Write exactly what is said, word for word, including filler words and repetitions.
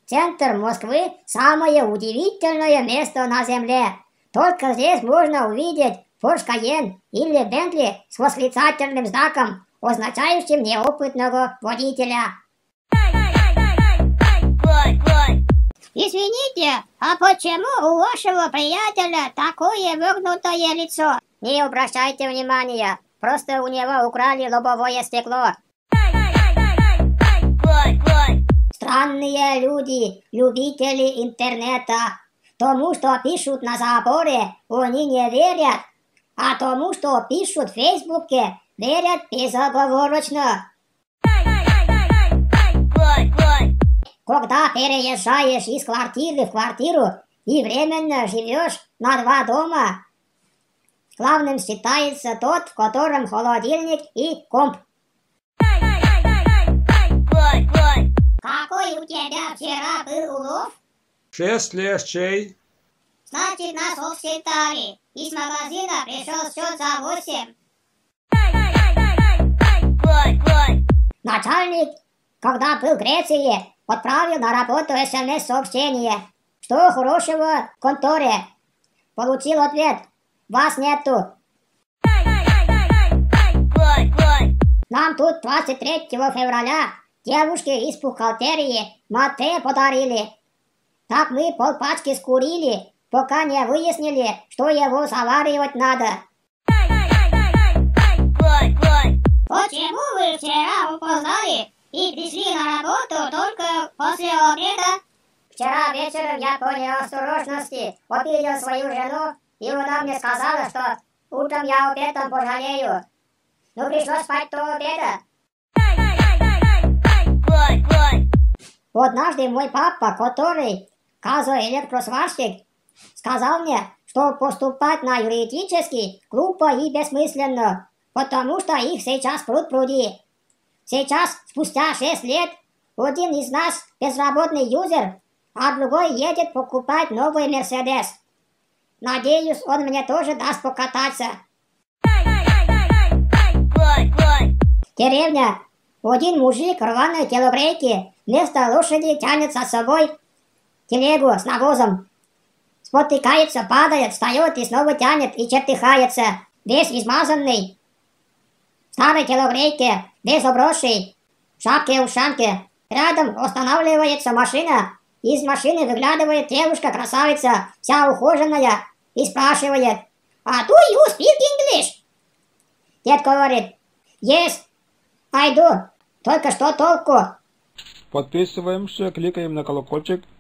центр Москвы – самое удивительное место на Земле. Только здесь можно увидеть Porsche Cayenne или Bentley с восклицательным знаком, означающим неопытного водителя. Извините, а почему у вашего приятеля такое выгнутое лицо? Не обращайте внимания, просто у него украли лобовое стекло. Странные люди, любители интернета. Тому, что пишут на заборе, они не верят, а тому, что пишут в Фейсбуке, верят безоговорочно. Когда переезжаешь из квартиры в квартиру и временно живешь на два дома, главным считается тот, в котором холодильник и комп. Какой у тебя вчера был улов? Шесть лещей. Значит, нас обсчитали. Из магазина пришел счет за восемь. Начальник, когда был в Греции, отправил на работу смс-сообщение, что хорошего в конторе. Получил ответ: вас нету. Нам тут двадцать третьего февраля девушке из бухгалтерии мате подарили. Так мы полпачки скурили, пока не выяснили, что его заваривать надо. Почему вы вчера опоздали и пришли на работу только после обеда? Вчера вечером я по неосторожности обидел свою жену, и она мне сказала, что утром я об этом пожалею. Но пришлось спать до обеда. Однажды мой папа, который газоэлектросварщик, сказал мне, что поступать на юридический глупо и бессмысленно, потому что их сейчас пруд-пруди. Сейчас, спустя шесть лет, один из нас безработный юзер, а другой едет покупать новый Мерседес. Надеюсь, он мне тоже даст покататься. Деревня. Один мужик в рваной телогрейке вместо лошади тянет за собой телегу с навозом. Спотыкается, падает, встает и снова тянет и чертыхается, весь измазанный. В старой телогрейке, без обросшей, в шапке-ушанке. Рядом останавливается машина. Из машины выглядывает девушка-красавица, вся ухоженная, и спрашивает: «А do you speak English?» Дед говорит: «Yes, I do. Только что толку?» Подписываемся, кликаем на колокольчик.